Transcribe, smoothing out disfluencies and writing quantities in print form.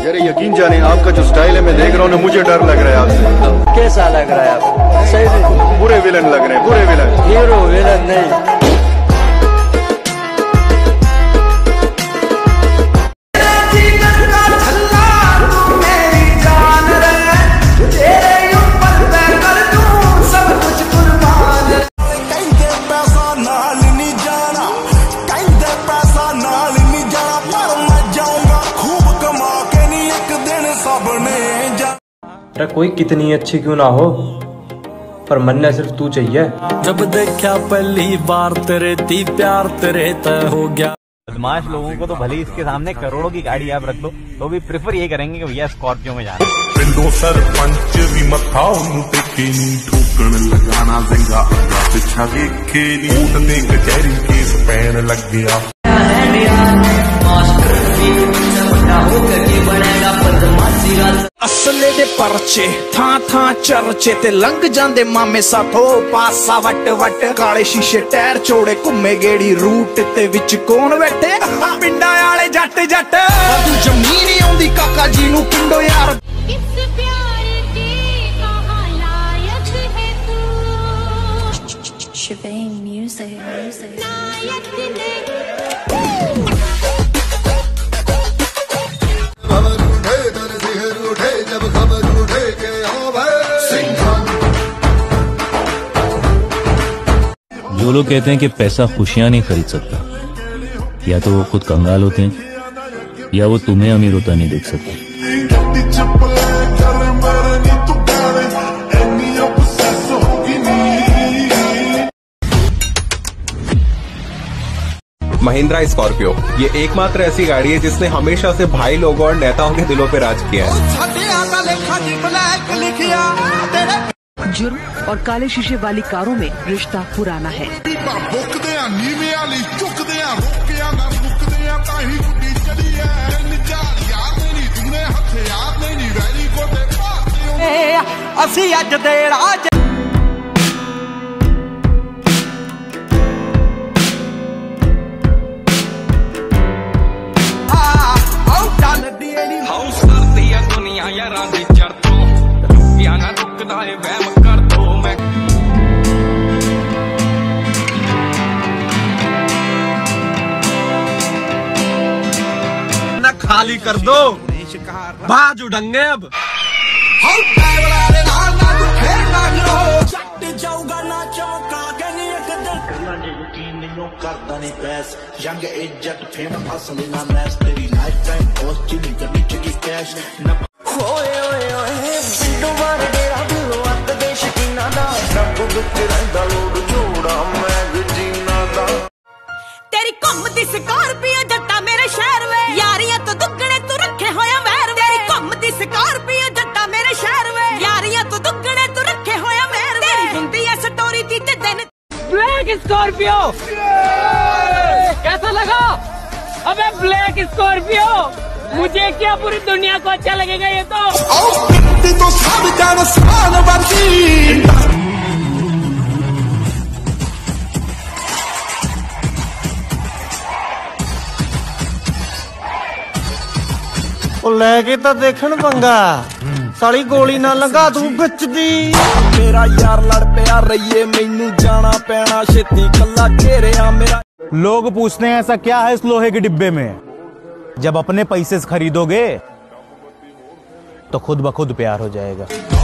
यार यकीन जाने आपका जो स्टाइल है मैं देख रहा हूँ ना, मुझे डर लग रहा है आपसे। कैसा लग रहा है आपको? सही से बुरे विलन लग रहे हैं, बुरे विलन। हीरो विलन नहीं। अरे कोई कितनी अच्छी क्यों ना हो, पर मन ने सिर्फ तू चाहिए। जब देखा पहली बार तेरे थी प्यार तेरे तय हो गया। बदमाश लोगों को तो भले इसके सामने करोड़ों की गाड़ी आप रख दो तो भी प्रेफर ये करेंगे कि भैया स्कॉर्पियो में जाना। पिंडो सरपंच भी मथाओ नुटे ठोकण लगाना जिंगा अगा पिछा वेखे ऊट ने कचहरी केस पैन लग गया। असले दे परचे थां थां चर्चे ते लंघ जांदे मामे साथो पासा वट वट काले शीशे टायर चौड़े घुम्मे गेड़ी रूट ते विच कौन बैठे पिंडा वाले जट जट तू जमीन ही आउंदी काका जी नू पिंडो यार। इस प्यार के कहां लायक है तू शिवेन म्यूजिक नायक नहीं। जो लोग कहते हैं कि पैसा खुशियां नहीं खरीद सकता, या तो वो खुद कंगाल होते हैं या वो तुम्हें अमीर होता नहीं देख सकते। महिंद्रा स्कॉर्पियो ये एकमात्र ऐसी गाड़ी है जिसने हमेशा से भाई लोगों और नेताओं के दिलों पे राज किया है। जुर्म और काले शीशे वाली कारों में रिश्ता पुराना है। असी अज दे राज दुनिया यारा दी चरतों रुकिया ना रुकदा है वहम कर दो मैं ना खाली कर दो बाज उड़ंगे अब जाऊंगा ना चौका करदा नहीं पैस यंग इज्जत फेम असल ना मैस तेरी लाइफ टाइम पोस्ट चली कभी चली कैश ओए ओए ओए पिंडो मार डेरा दिलो अत देश कीना दा सब दुख रहंदा लोड जोड़ा मैं जीना दा। तेरी घुम दी स्कॉर्पियो जट्टा मेरे शहर वे यारियां तो दुगने तू रखे होया वैर वे। तेरी घुम दी स्कॉर्पियो जट्टा मेरे शहर वे यारियां तो दुगने तू रखे होया वैर वे। तेरी हुंदी है स्टोरी दी ते दिन ब्लैक स्कॉर्पियो कैसा लगा? अबे ब्लैक स्कॉर्पियो मुझे क्या पूरी दुनिया को अच्छा लगेगा ये तो। लेके तो देखन पंगा साली गोली ना लगा तू बिच दी। मेरा यार लड़ प्या रहिए मैनू जाना पैना छेती कला घेरिया मेरा। लोग पूछते हैं ऐसा क्या है इस लोहे के डिब्बे में, जब अपने पैसे से खरीदोगे तो खुद ब खुद प्यार हो जाएगा।